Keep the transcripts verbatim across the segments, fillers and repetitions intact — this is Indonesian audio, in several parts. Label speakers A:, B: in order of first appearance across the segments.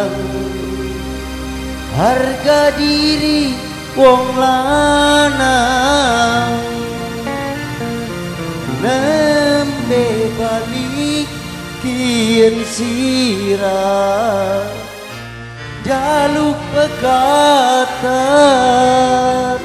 A: harga diri wong lanang nembe balik kien sirah jaluk pekatan.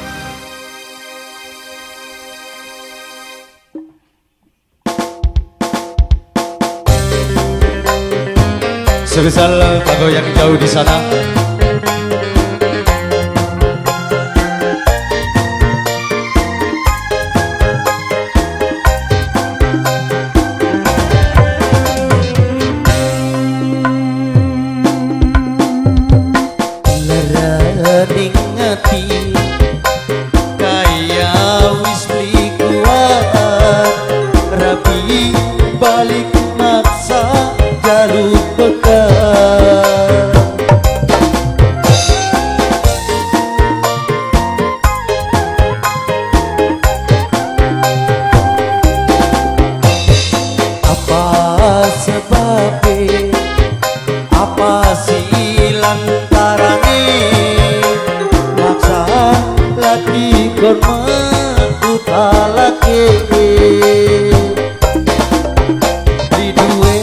B: Sebesar lagu yang jauh di sana.
A: Leraning hati kaya wis beli kuat rapi balik maksa jaluk bekas. Apa sebabnya, apa sih lantarane maksa lagi kon menuta lagi di duwe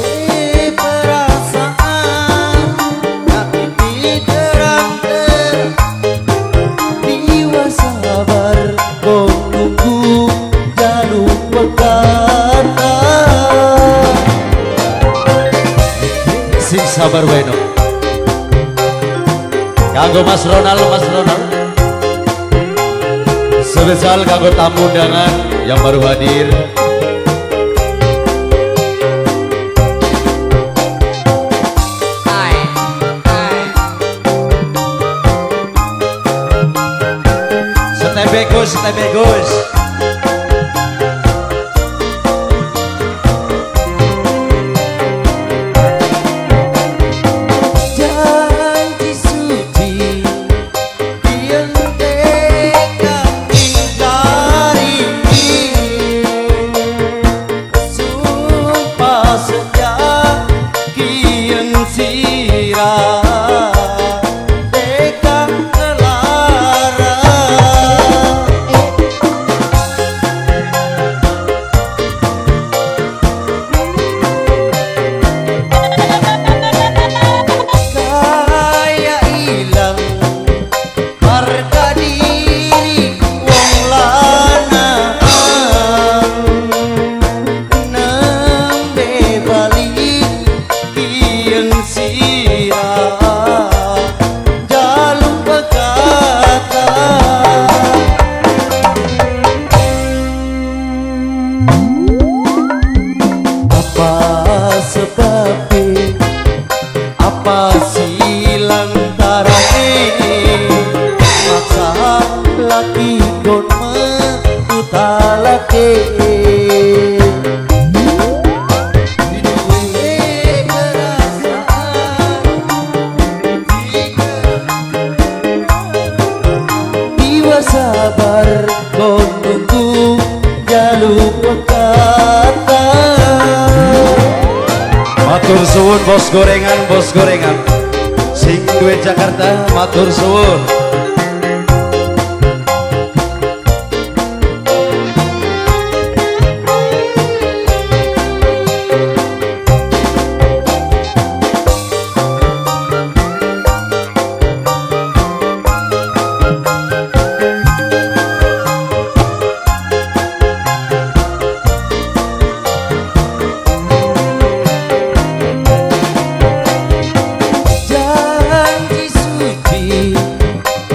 A: perasaan kaki diterang ter diwa sabar kau nunggu jaluk pekata.
B: Sing sabar bueno. Kanggo Mas Ronald, Mas Ronald. Sebesar kanggo tamu undangan yang baru hadir.
C: Hai, hai.
B: Stay bagus, stay bagus.
A: Janji suci yang tekan hindari, sumpah sejak kian sirah tekan kelara. Kaya ilang harga diri wong lanang nembe balik kien sirah jaluk pekata. Apa sebabnya, apa sih lantarane maksa laki kon menuta laki di duwe perasaan diwa sabar kon nunggu jaluk pekata.
B: Matur suwun bos gorengan, bos gorengan. Sing duwe Jakarta, matur suwun.
A: Janji suci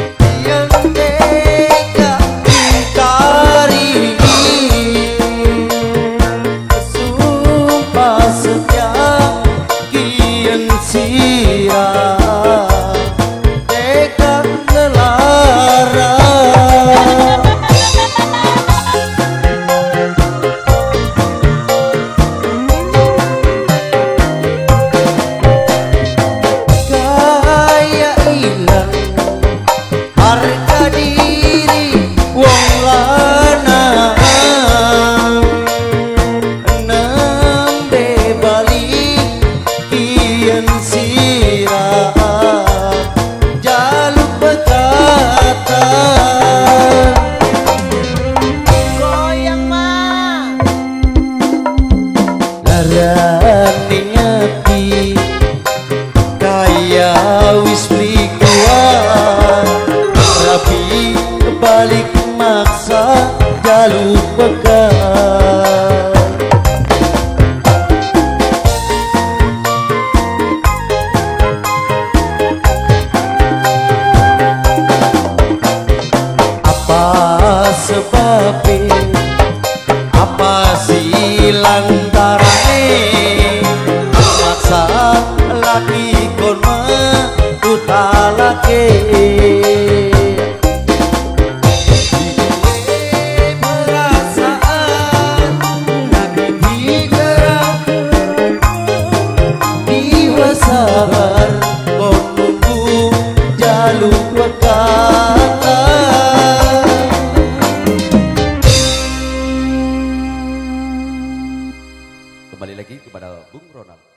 A: sabar kon nunggu jaluk wakata.
B: Kembali lagi kepada Bung Ronald.